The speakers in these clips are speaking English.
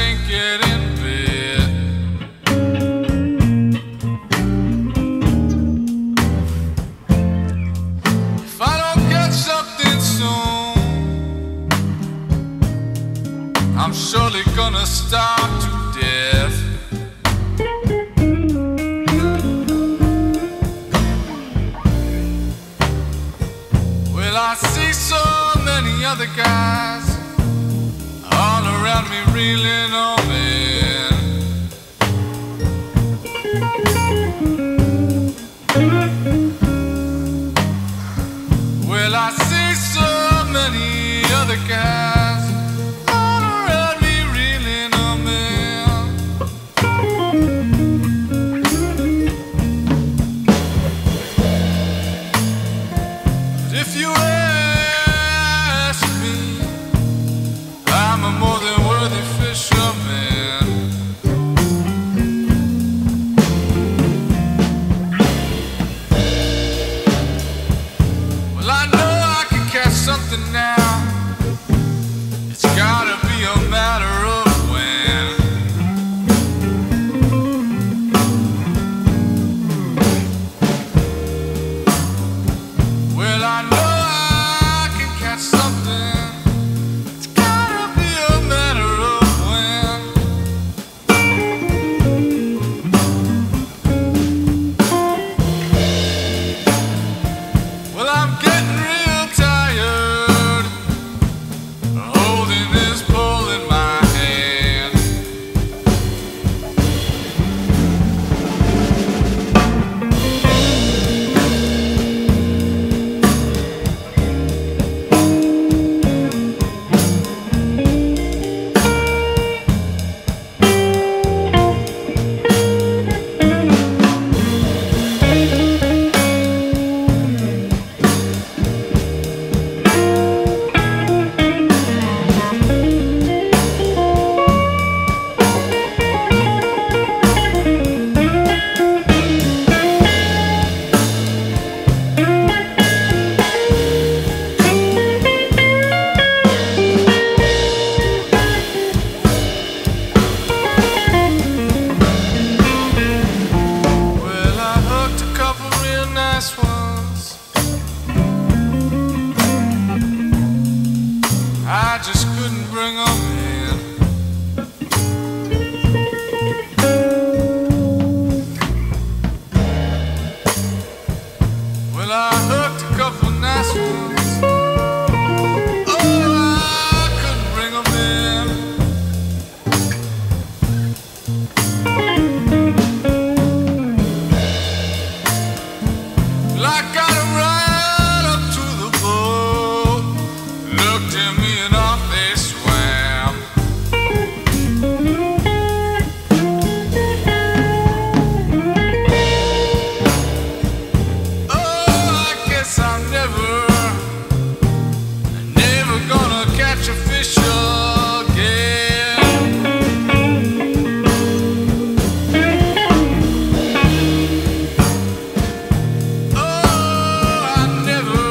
ain't getting bit. If I don't get something soon, I'm surely gonna starve to death. Well, I see so many other guys all around me reeling on me. Well, I see so many other guys all around me reeling on me. But if you ask me, I'm a more than worthy fisherman. Well, I know I can catch something now. It's gotta be a matter of when. Well, I know I can catch something. It's gotta be a matter of when. Well, I'm getting real tired holding this pole in my hand. Well, I hooked a couple real nice ones. I just couldn't bring them in. Well, I hooked a couple nice ones. Oh, I couldn't bring them in. Well, I got 'em right up to the boat, looked at me and off they swam. Oh, I guess I'm never gonna catch a fish again. Oh, I'm never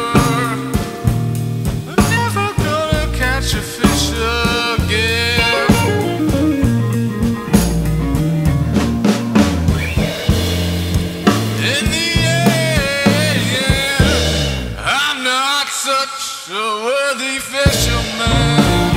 gonna catch a fish again. In the end, I'm not such a worthy fisherman.